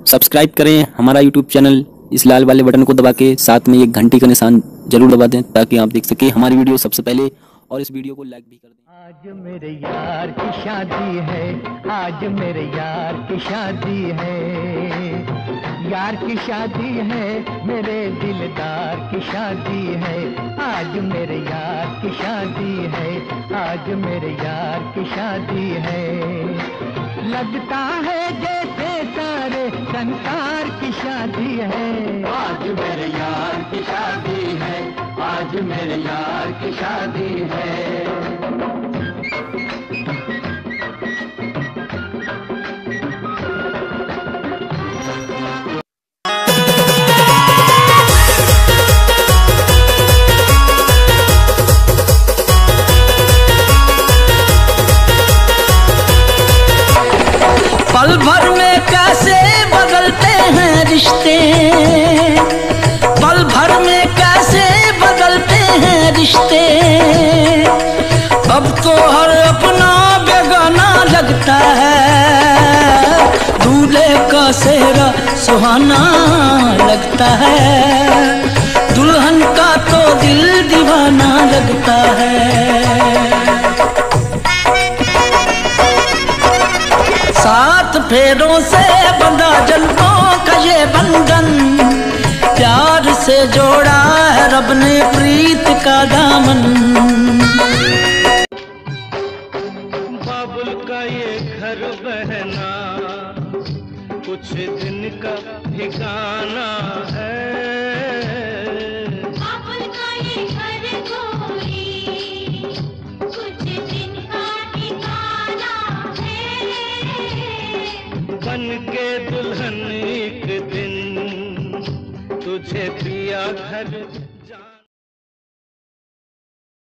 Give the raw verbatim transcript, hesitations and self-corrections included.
Subscribe करें हमारा YouTube channel इस लाल वाले बटन को दबा के, साथ में एक घंटी का निशान जरूर दबा दें ताकि आप देख सकें हमारी वीडियो सबसे पहले, और इस वीडियो को लाइक भी कर दें। आज मेरे यार की शादी है, आज मेरे यार की शादी है, यार की शादी है, मेरे दिलदार की शादी है। आज मेरे यार की शादी है, आज मेरे यार की शादी है। लगता है जैसे सारे संसार की शादी है। आज मेरे यार की शादी है, आज मेरे यार की शादी है। पल भर में कैसे बदलते हैं रिश्ते, पल भर में कैसे बदलते हैं रिश्ते। अब तो हर अपना बेगाना लगता है, दूल्हे का सेहरा सुहाना लगता है, दुल्हन का तो दिल दीवाना लगता है। सात फेरों से बंधा जन्मों का ये बंधन, प्यार से जोड़ा है रब ने प्रीत का दामन। बाबुल का ये घर बहना कुछ दिन का ठिकाना है। बाबुल का ये घर गोरी कुछ दिन का ठिकाना है। बन के दुल्हन एक दिन तुझे पिया घर